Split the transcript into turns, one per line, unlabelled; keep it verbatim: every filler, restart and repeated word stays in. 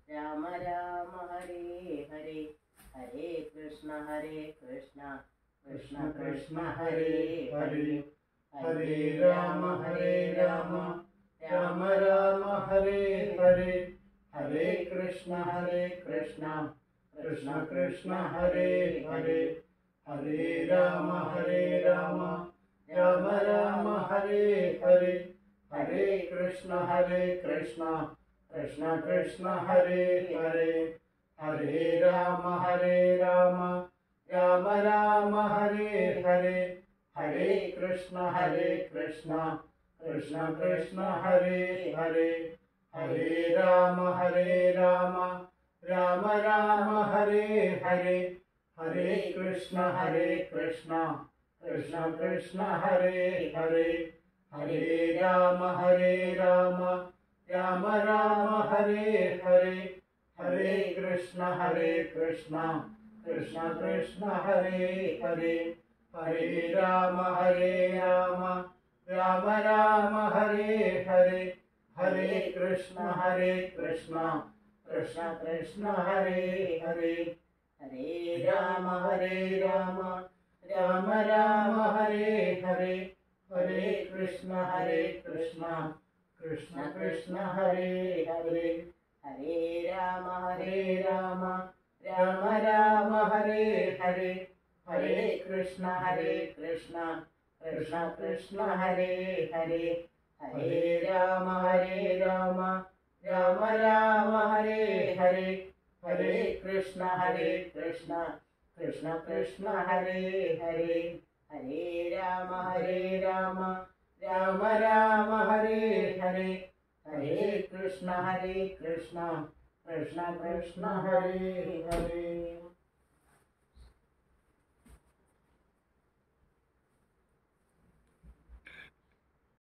Rama Rama Hare Hare Hare Krishna Hare Krishna Krishna Krishna Hare Hare Hare Rama Hare Rama Rama Rama Hare Hare Hare Krishna Hare Krishna Krishna Krishna Hare Hare Hare Rama Hare Rama Rama Rama Hare Hare Hare Krishna Hare Krishna Krishna Krishna Hare Hare Hare Rama Hare Rama Rama Rama Hare Hare Hare Krishna Hare Krishna Krishna Krishna Hare Hare Hare Rama Hare Rama Rama Rama Hare Hare Hare Krishna Hare Krishna Krishna Krishna Hare Hare Hare Rama Hare Rama Rama Rama Hare Hare Hare Krishna Hare Krishna Krishna Krishna Hare Hare Hare Rama Hare Rama Rama Rama Hare Hare Hare Krishna Hare Krishna Krishna Krishna Hare Hare Hare Rama Hare Rama Rama Rama Hare Hare Hare Krishna Hare Krishna Krishna Krishna Hare Hare Hare Rama Hare Rama Rama Rama Hare Hare Hare Krishna Hare Krishna Krishna Krishna Hare Hare Hare Rama Hare Rama Rama Rama Hare Hare Hare Krishna Hare Krishna Krishna Krishna Hare Hare Hare Rama Hare Rama Rama Rama Hare Hare Hare Krishna Hare Krishna Krishna Krishna Hare Hare.